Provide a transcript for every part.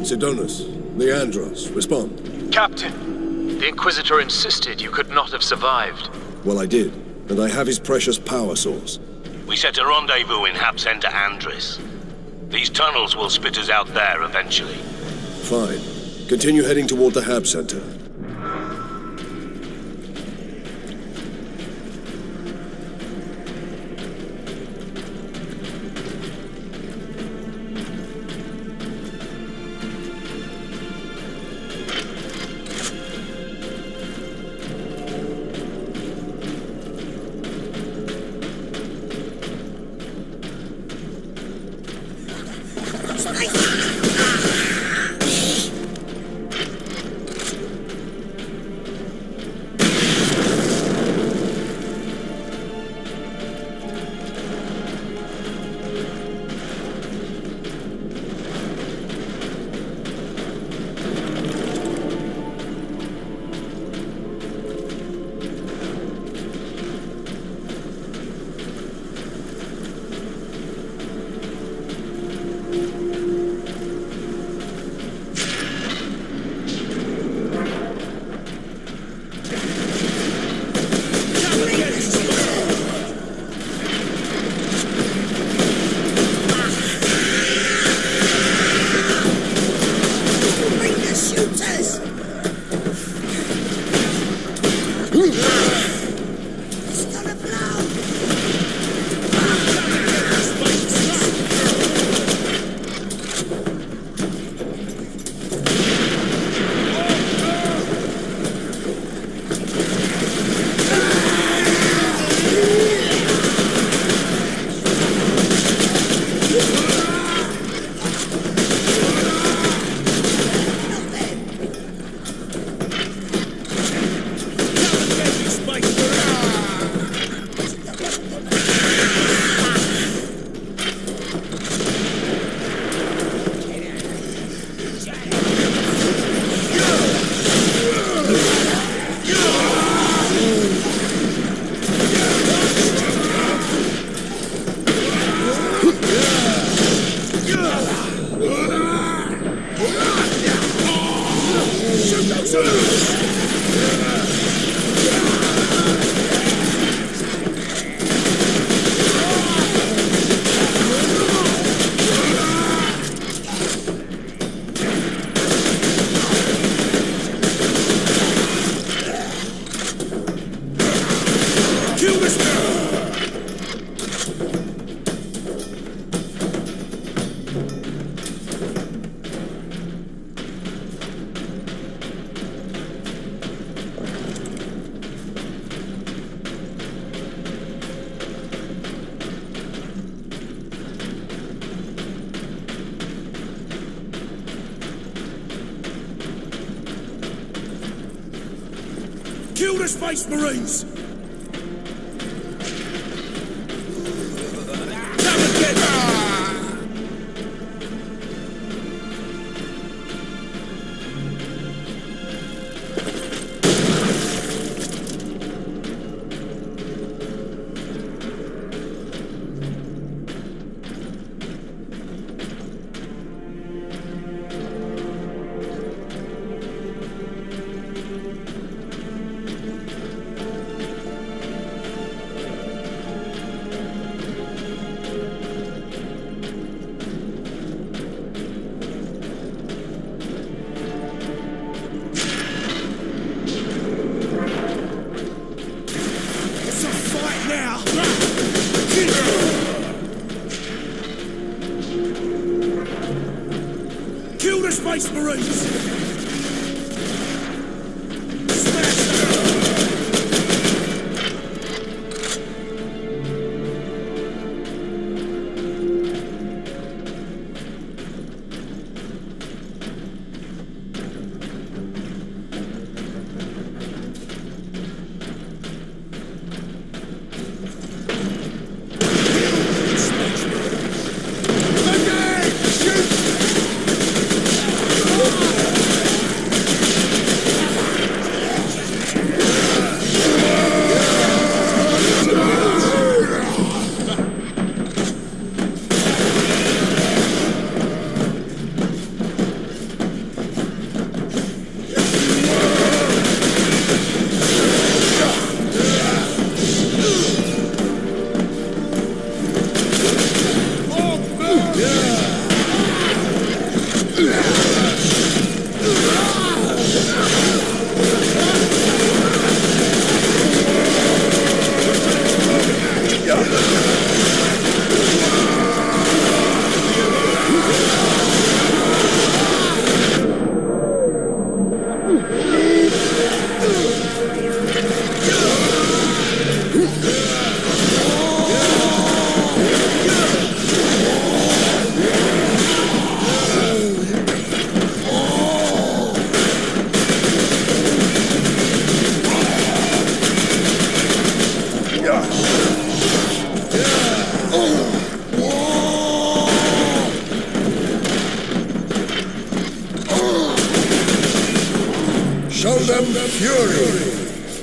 Sidonus, Leandros, respond. Captain, the Inquisitor insisted you could not have survived. Well, I did, and I have his precious power source. We set a rendezvous in Hab Center Andris. These tunnels will spit us out there eventually. Fine. Continue heading toward the Hab Center. Kill the Space Marines! Come and get them! Kill the Space Marines! Fury!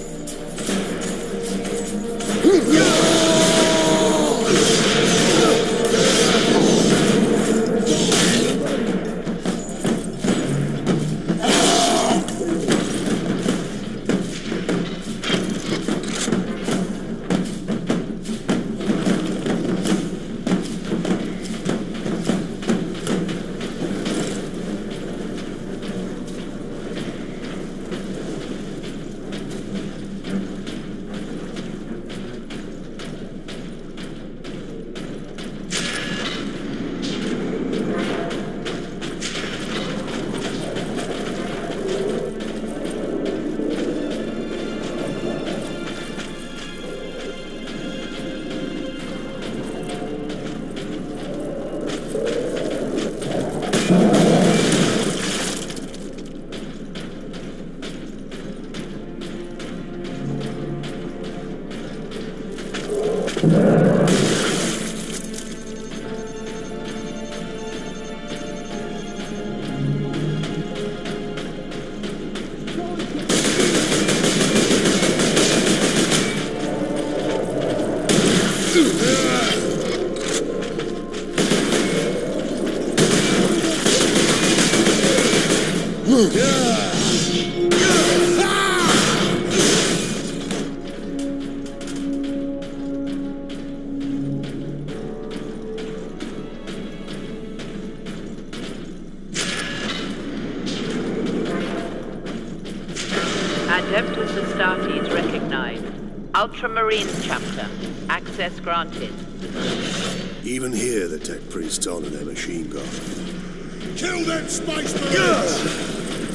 Adeptus Astartes recognized. Ultramarines chapter. Access granted. Even here, the tech priests honor their machine god. Kill them Space Marines!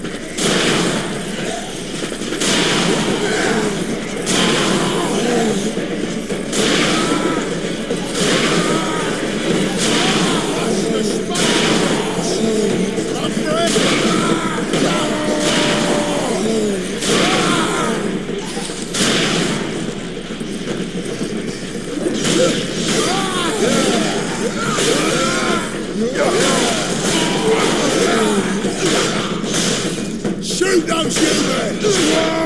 Shoot those humans!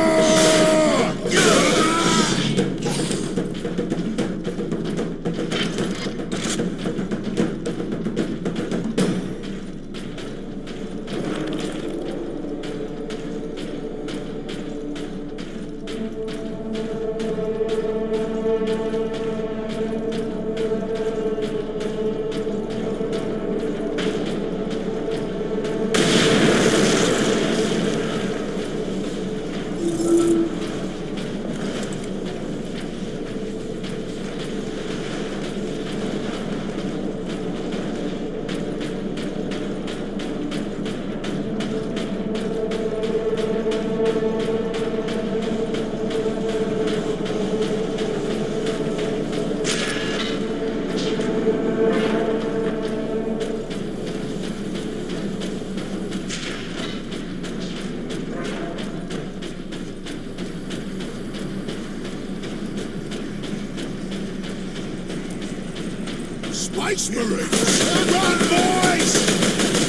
Space Marines! Run, boys!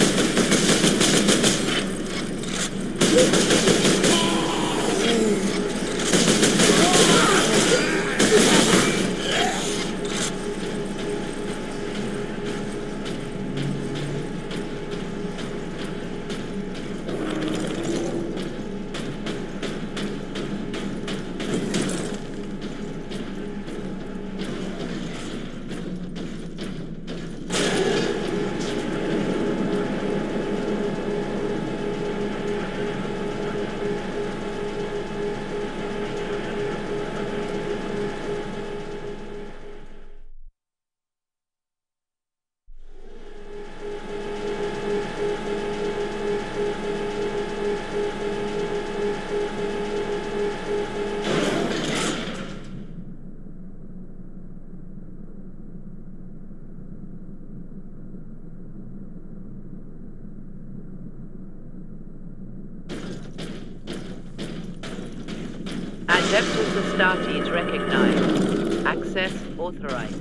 Adeptus Astartes recognized. Access authorized.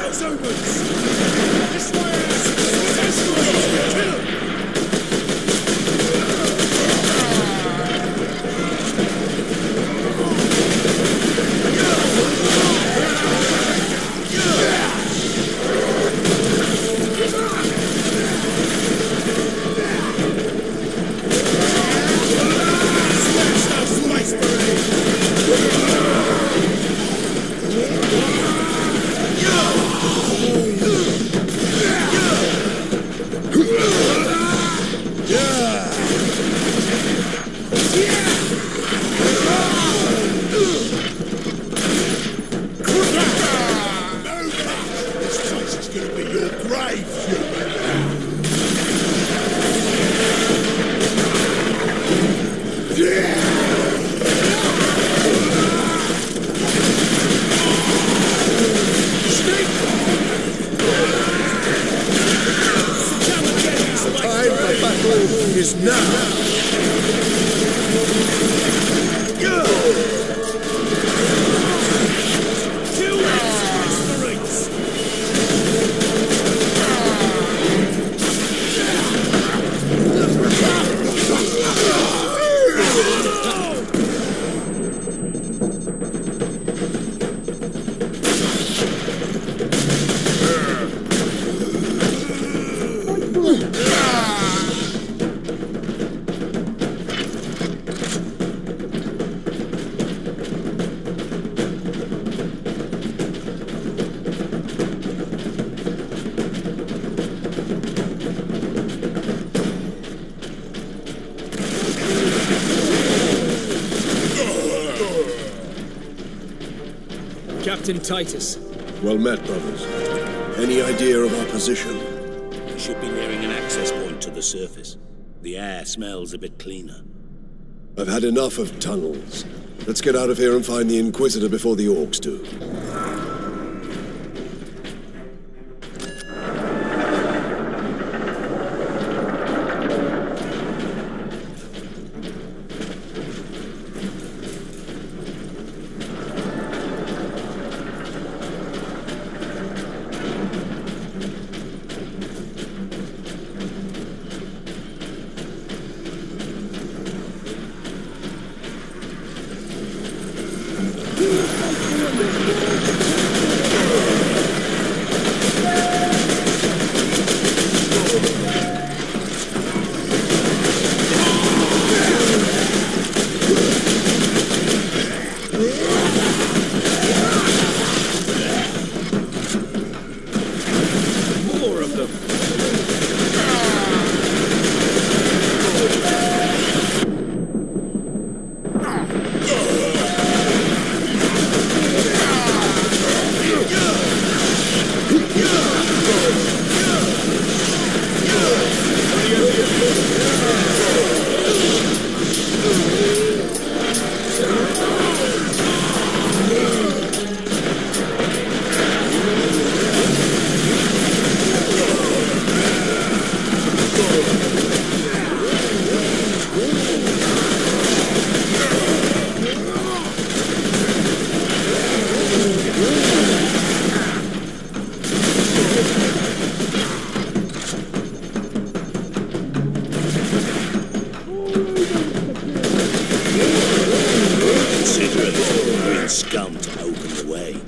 those omens! This way, this way! Kill 'em! Is now! Kill them, Marines! Captain Titus. Well met, brothers. Any idea of our position? We should be nearing an access point to the surface. The air smells a bit cleaner. I've had enough of tunnels. Let's get out of here and find the Inquisitor before the Orcs do. Scum to open the way.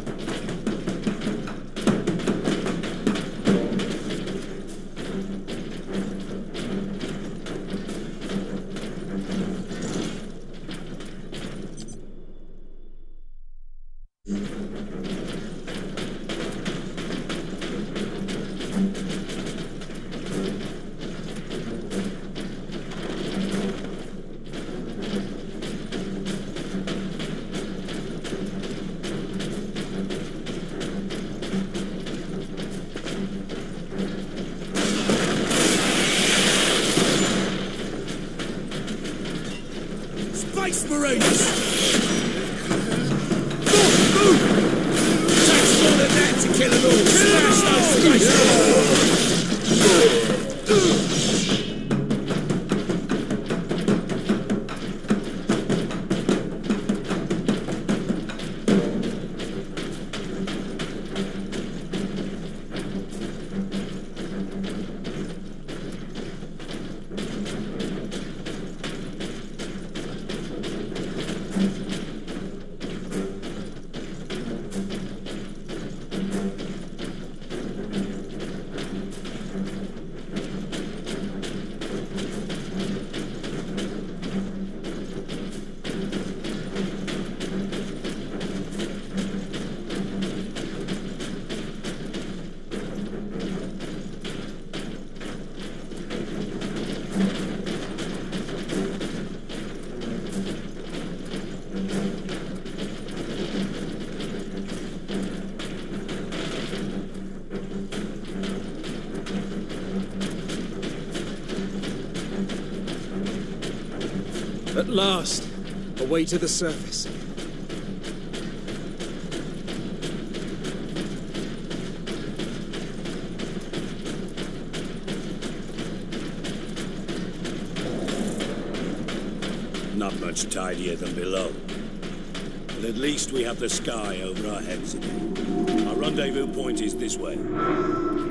Space Marines! Move! Takes more than that to kill them all! Smash those Space At last, a way to the surface. Not much tidier than below. But at least we have the sky over our heads again. Our rendezvous point is this way.